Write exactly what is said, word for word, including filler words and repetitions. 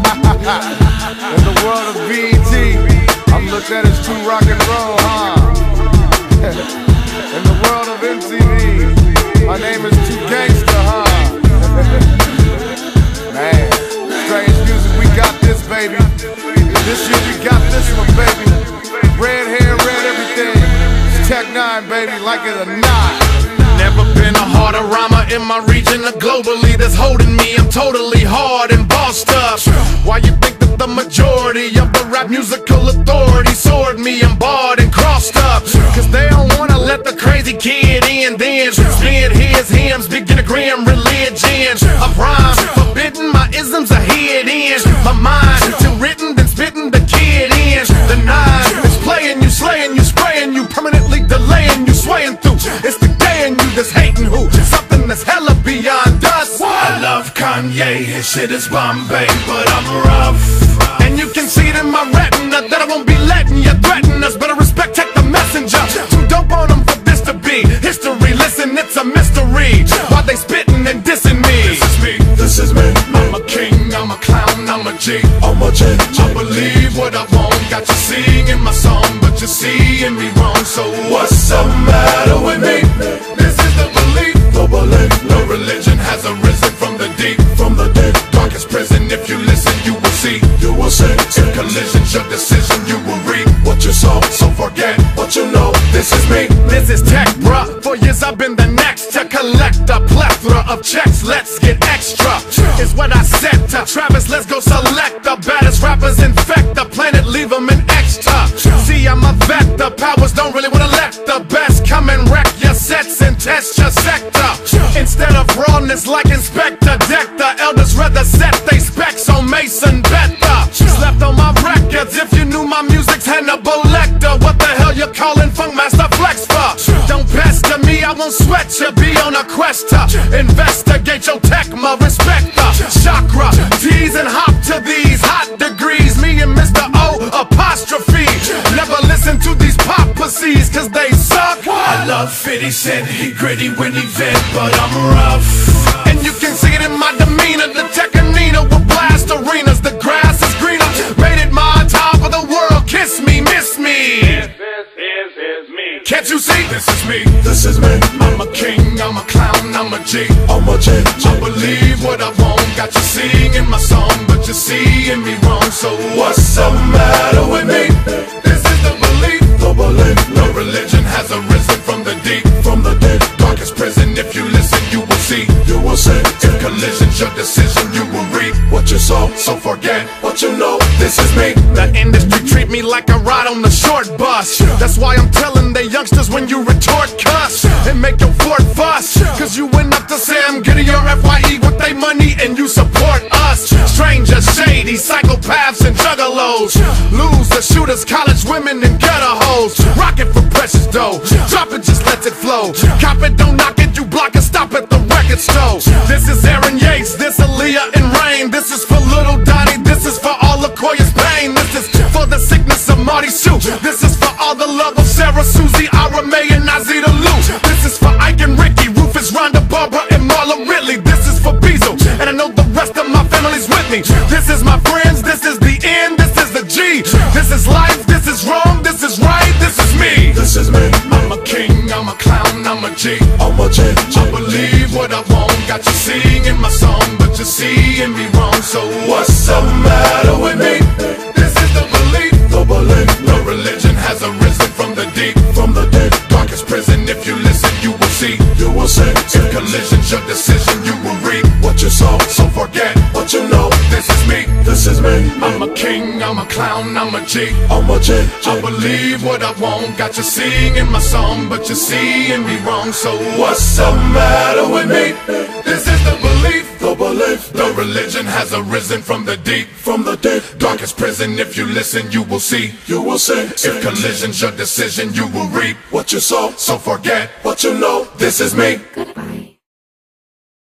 In the world of B E T, I'm looked at as true rock and roll, huh? In the world of M T V, my name is Too Gangsta, huh? Man, strange music, we got this, baby. This year we got this one, baby. Red hair, red everything. It's Tech Nine, baby, like it or not. Never been a harder rhymer in my region or globally that's holding me. I'm totally hard and bossed up. Why you think that the majority of the rap musical authority sword me? I'm barred and crossed up, cause they don't wanna let the crazy kid in. Then spit his hymns, begin to grim religion of rhyme, forbidden my isms are hid in my mind, till written then spitting the kid in. The nine is playing you, slaying you, spraying you, permanently delaying you, swaying through. It's the day in you that's hating who, something that's hella beyond us. I love Kanye, his shit is Bombay, but I'm rough. And you can see it in my retina that I won't be letting you threaten us. Better respect, take the messenger. Too dope on them for this to be history. Listen, it's a mystery why they spitting and dissing me. This is me, this is me. I'm a king, I'm a clown, I'm a G. I'm a G. I believe what I want, got you singing my song, but you're seeing me wrong. So what's the matter with me? This is the belief, the belief. No religion has arisen from the deep, from the deep. Darkest prison, if you listen, you will see. You will see. In collisions, your decision, you will reap what you saw. So forget what you know. This is me. This is Tech, bruh. For years I've been the next to collect a plethora of checks. Let's get extra. Is what I said to Travis. Let's go select the baddest rappers, infect the planet, leave them in extra. See, I'm a vet. The powers don't really wanna let the best come and wreck your sets and test your sector. Instead of rawness like Inspector Deck, the elders rather set they specs on Mason better. Slept on my records. If you knew my music's Hannibal Lecter, what the hell you calling Funkmaster Flex for? Don't pester me, I won't sweat you. Be on a quest to investigate your tech, my respecter. Chakra, tease and hop to these hot degrees. Me and Mister O apostrophe. Never listen to these pop pussies, cause they suck. I love fifty Cent, he gritty when he vent, but I'm rough. And you can see it in my demeanor. The Tekanina will blast arenas. The grass is greener. Made it my top of the world. Kiss me, miss me. This, this is, is me. Can't you see? This is me. This is me. I'm a king, I'm a clown, I'm a G. I'm a G. I believe what I want. Got you singing my song, but you're seeing me wrong. So what's the matter with me? This is the belief. The belief. No religion has arisen from the deep, from the deep. Darkest prison, if you listen, you will see. You will see. In collisions, your decision, you will reap what you saw. So forget what you know. This is me. The industry treat me like a ride on the short bus. That's why I'm telling the youngsters when you retort cuss and make your fort fuss, cause you went up to Sam Giddy or F Y E with they money and you support us. Strangers, shady, psychopaths and juggalos. Lose the shooters, college women and gutter hoes. Rock it for precious dough. Drop it, just let it flow. Cop it, don't knock it, you block it, stop at the record store. This is Aaron Yates, this Aaliyah and Rain. This is for Little Donnie, this is for all Lakoya's pain. This is for the sickness of Marty Sue. This is for all the love of Sarah, Susie, Ira Mae, and Nazita Lou. This is for Ike and Ricky, Rufus, Rhonda, Barbara, and Marla Ridley. This is for Beazle, and I know the rest of my family's with me. This is my friends, this is the end, this is the G. This is life, this is wrong, this is right, this is me. This is me. I'm a king, I'm a clown, I'm a G. I'm a G. I believe what I want, got you singing my song, but you're seeing me wrong. So what's the matter with me? This is the belief, the belief. No religion has arisen from the deep, from the deep. Darkest prison, if you listen, you will see. You will see. In collisions, your decision, you will reap what you saw. So forget what you know. This is me. This is me. I'm a king, I'm a clown, I'm a G. I'm a G. I believe what I want, got you singing my song, but you're seeing me wrong. So what's the matter with me? This is the belief, the belief. No religion has arisen from the deep, from the deep. Darkest prison, if you listen, you will see. You will see. If collisions, your decision, you will reap what you saw. So forget what you know. This is me.